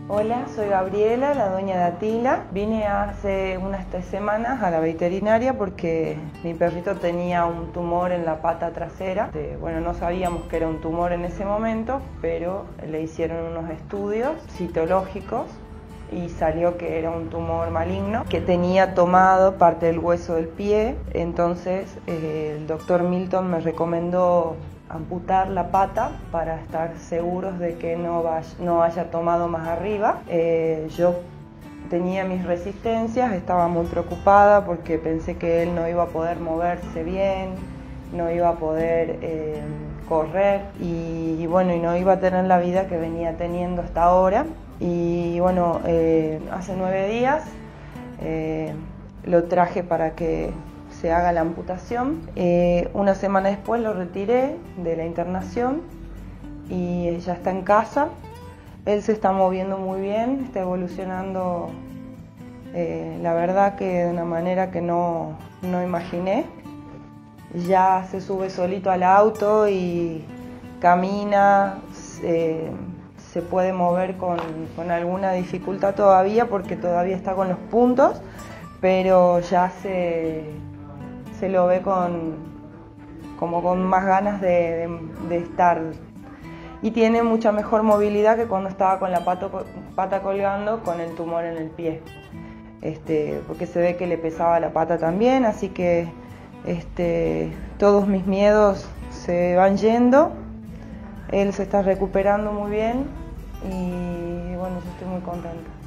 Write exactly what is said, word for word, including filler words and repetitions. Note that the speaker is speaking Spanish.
Hola, soy Gabriela, la dueña de Atila. Vine hace unas tres semanas a la veterinaria porque mi perrito tenía un tumor en la pata trasera. Bueno, no sabíamos que era un tumor en ese momento, pero le hicieron unos estudios citológicos y salió que era un tumor maligno que tenía tomado parte del hueso del pie. Entonces eh, el doctor Milton me recomendó amputar la pata para estar seguros de que no, vaya, no haya tomado más arriba. Eh, yo tenía mis resistencias, estaba muy preocupada porque pensé que él no iba a poder moverse bien, no iba a poder eh, correr y, y bueno, y no iba a tener la vida que venía teniendo hasta ahora. Y bueno, eh, hace nueve días eh, lo traje para que se haga la amputación. Eh, una semana después lo retiré de la internación y ya está en casa. Él se está moviendo muy bien, está evolucionando, eh, la verdad que de una manera que no, no imaginé. Ya se sube solito al auto y camina, eh, se puede mover con, con alguna dificultad todavía porque todavía está con los puntos, pero ya se, se lo ve con, como con más ganas de, de, de estar. Y tiene mucha mejor movilidad que cuando estaba con la pato, pata colgando con el tumor en el pie. Este, porque se ve que le pesaba la pata también, así que este, todos mis miedos se van yendo. Él se está recuperando muy bien y bueno, yo estoy muy contenta.